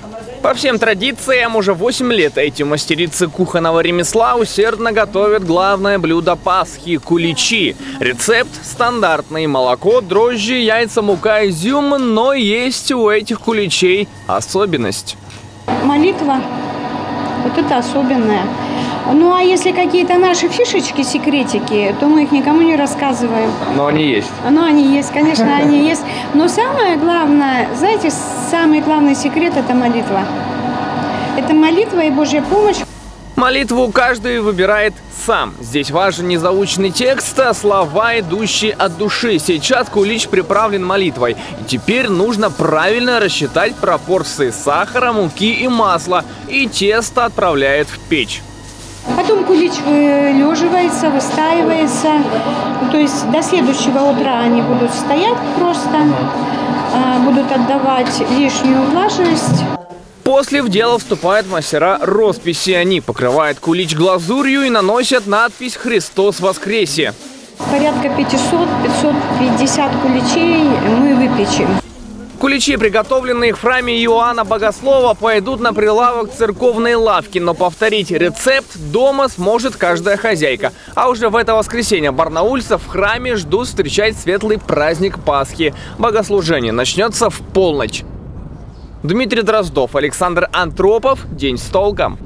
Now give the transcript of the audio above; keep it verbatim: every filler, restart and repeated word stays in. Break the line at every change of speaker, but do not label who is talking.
По всем традициям, уже восемь лет эти мастерицы кухонного ремесла усердно готовят главное блюдо Пасхи – куличи. Рецепт стандартный – молоко, дрожжи, яйца, мука, изюм, но есть у этих куличей особенность.
Молитва – вот это особенное. Ну а если какие-то наши фишечки, секретики, то мы их никому не рассказываем.
Но они есть.
Но они есть, конечно, они есть. Но самое главное, знаете, самый главный секрет – это молитва. Это молитва и Божья помощь.
Молитву каждый выбирает сам. Здесь важен не заученный текст, а слова, идущие от души. Сейчас кулич приправлен молитвой. И теперь нужно правильно рассчитать пропорции сахара, муки и масла. И тесто отправляют в печь.
Потом кулич вылеживается, выстаивается. То есть до следующего утра они будут стоять просто, будут отдавать лишнюю влажность.
После в дело вступают мастера росписи. Они покрывают кулич глазурью и наносят надпись «Христос воскресе».
Порядка пятисот — пятьсот пятьдесят куличей мы выпечем.
Куличи, приготовленные в храме Иоанна Богослова, пойдут на прилавок церковной лавки, но повторить рецепт дома сможет каждая хозяйка. А уже в это воскресенье барнаульцев в храме ждут встречать светлый праздник Пасхи. Богослужение начнется в полночь. Дмитрий Дроздов, Александр Антропов. День с толком.